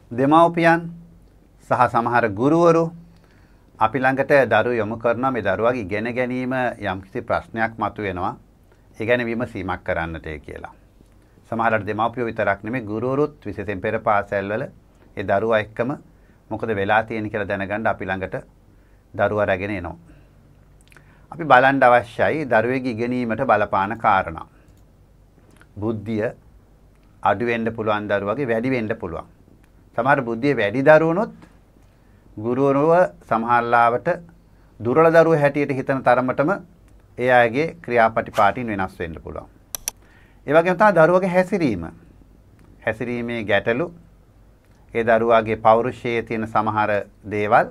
දෙමව්පියන් සහ සමහර ගුරුවරු අපි ළඟට දරුවෝ යොමු කරනවා මේ දරුවාගේ ඉගෙන ගැනීම යම්කිසි ප්‍රශ්නයක් මතුවෙනවා. ඒ ගැන විමසීමක් කරන්නට කියලා. සමහරවිට දෙමව්පියෝ විතරක් නෙමෙයි ගුරුවරුත් විශේෂයෙන් පෙර පාසල්වල ඒ දරුවා එක්කම මොකද වෙලා තියෙන්නේ කියලා දැනගන්න අපි ළඟට දරුවා රැගෙන එනවා. අපි බලන්න අවශ්‍යයි දරුවෙකුගේ ඉගෙනීමට බලපාන කාරණා. බුද්ධිය අඩු වෙන්න පුළුවන් දරුවගේ වැඩි වෙන්න පුළුවන්. සමහර බුද්ධිය වැඩි දරුවනොත් ගුරුවරව සමහරලාවට දුර්වල දරුවෝ හැටියට හිතන තරමටම ඒ අයගේ ක්‍රියාපටිපාටින් වෙනස් වෙන්න පුළුවන්. ඒ වගේම තමයි දරුවගේ හැසිරීමේ ගැටලු ඒ දරුවාගේ පෞරුෂයේ තියෙන සමහර දේවල්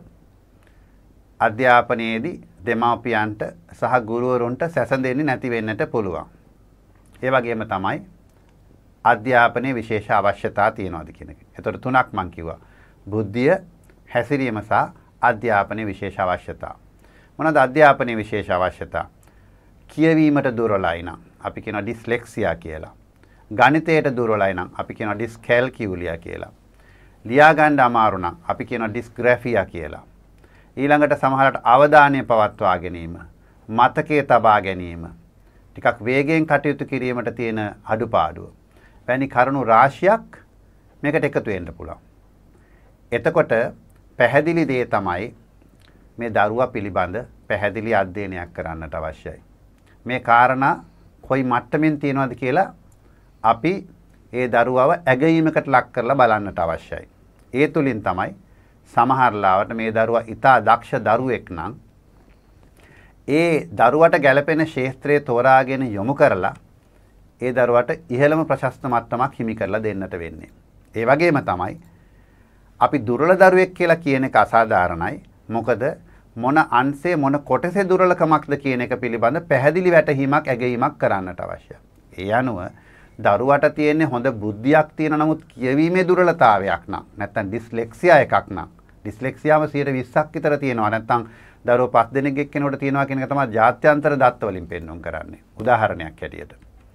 අධ්‍යාපනයේදී දෙමාපියන්ට සහ ගුරුවරුන්ට සැසඳෙන්නේ නැති වෙන්නට පුළුවන්. ඒ වගේම තමයි අධ්‍යාපනයේ විශේෂ අවශ්‍යතා තියෙනවාද කියන එක. ඒතර තුනක් මම කිව්වා. බුද්ධිය, හැසිරීම සහ අධ්‍යාපනයේ විශේෂ අවශ්‍යතා. මොනවාද අධ්‍යාපනයේ විශේෂ අවශ්‍යතා? කියවීමට දුර්වලයි නම් අපි කියනවා ඩිස්ලෙක්සියා කියලා. ගණිතයට දුර්වලයි නම් අපි කියනවා ඩිස්කැල්කියුලියා කියලා. ලියා ගන්න අමාරු නම් අපි කියනවා ඩිස්ග්‍රැෆියා කියලා. ඊළඟට සමහරට අවධානය පවත්වා ගැනීම, මතකයේ තබා ගැනීම, ටිකක් වේගයෙන් කටයුතු කිරීමට තියෙන අඩුපාඩුව. වැනි කරුණු රාශියක් මේකට එකතු වෙන්න පුළුවන්. එතකොට පැහැදිලි දේ තමයි මේ දරුවා පිළිබඳ පැහැදිලි අධ්‍යයනයක් කරන්නට අවශ්‍යයි. මේ කාරණා කොයි මට්ටමින් තියෙනවද කියලා අපි ඒ දරුවව ඇගීමකට ලක් කරලා බලන්නට අවශ්‍යයි. ඒ තුලින් තමයි සමහර ලාවට මේ දරුවා ඉතා දක්ෂ දරුවෙක් නම් ඒ දරුවට ගැළපෙන ක්ෂේත්‍රයේ තෝරාගෙන යොමු කරලා ඒ දරුවට ඉහළම ප්‍රශස්ත මට්ටමක් හිමි කරලා දෙන්නට වෙන්නේ. ඒ වගේම තමයි අපි දුර්වල දරුවෙක් කියලා කියන එක අසාධාරණයි. මොකද මොන අංශයේ මොන කොටසේ දුර්වලකමක්ද කියන එක පිළිබඳ පැහැදිලි වැටහීමක් ඇගීමක් කරන්නට අවශ්‍යයි. ඒ අනුව දරුවට තියෙන්නේ හොඳ බුද්ධියක් තියෙන නමුත් කියවීමේ දුර්වලතාවයක් නම් නැත්නම් ඩිස්ලෙක්සියා එකක් නම් ඩිස්ලෙක්සියාම 20%ක් විතර තියෙනවා නැත්නම් දරුවෝ 5 දෙනෙක් එක්කෙනෙකුට තියෙනවා කියන එක තමයි ජාත්‍යන්තර දත්ත වලින් පෙන්වන්න කරන්නේ. උදාහරණයක් හැටියට.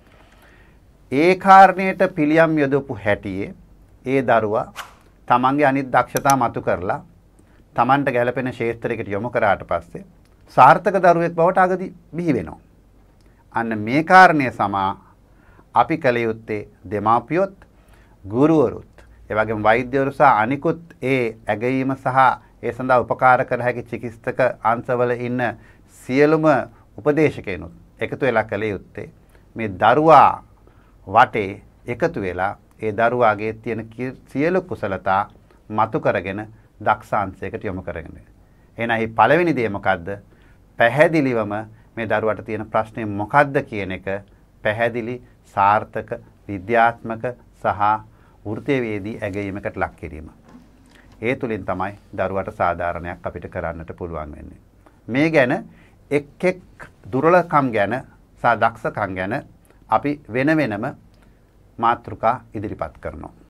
ඒ කාරණයට පිළියම් යොදපු හැටියේ ඒ දරුවා තමන්ගේ අනිත් දක්ෂතා මතු කරලා තමන්ට ගැළපෙන ක්ෂේත්‍රයකට යොමු කරාට පස්සේ සාර්ථක දරුවෙක් බවට අගදී බිහි වෙනවා. අන්න මේ කාරණය සමා අපි කළ යුත්තේ දෙමාපියොත් ගුරුවරුත් ඒ වගේම වෛද්‍යවරු සහ අනිකුත් ඒ ඇගීම සහ ඒ සඳහා උපකාර කර හැකි චිකිත්සක අංශවල ඉන්න සියලුම උපදේශකයන්ුත් එකතු වෙලා කළ යුත්තේ මේ දරුවා වටේ එකතු වෙලා ඒ දරුවාගේ තියෙන සියලු කුසලතා මතු කරගෙන දක්ෂාංශයකට යොමු කරගෙන. එහෙනම් මේ පළවෙනි දේ මොකද්ද? පැහැදිලිවම මේ දරුවාට තියෙන ප්‍රශ්නේ මොකද්ද කියන එක පැහැදිලි සාර්ථක විද්‍යාත්මක සහ වෘත්තීයවේදී ඇගීමකට ලක් කිරීම. ඒ තුලින් තමයි දරුවාට සාධාරණයක් අපිට කරන්නට පුළුවන් වෙන්නේ. මේ ගැන එක් එක් දුර්වලකම් ගැන සහ දක්ෂකම් ගැන අපි වෙන වෙනම මාතෘකා ඉදිරිපත් කරනවා.